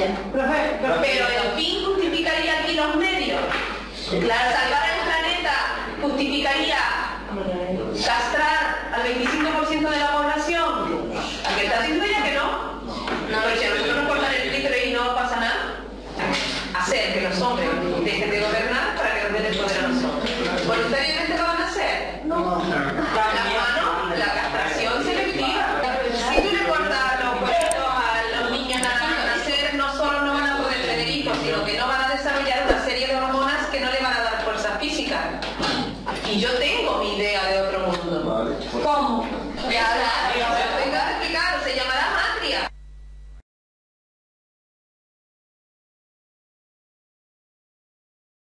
Pero el fin justificaría aquí los medios. Claro, salvar el planeta justificaría castrar al 25% de la población. ¿A qué está diciendo ella que no? Pero si a nosotros nos cortan el clítoris y no pasa nada. Hacer que los hombres dejen de gobernar para que nos den el poder a nosotros. ¿Voluntariamente lo van a hacer? No. La mano, la castración selectiva. Si tú le cortas los huesos a los niños al nacer, no solo no van a poder tener hijos, sino que no van a desarrollar una serie de hormonas que no le van a dar fuerza física. Y yo tengo mi idea de otro mundo. ¿Cómo? Ya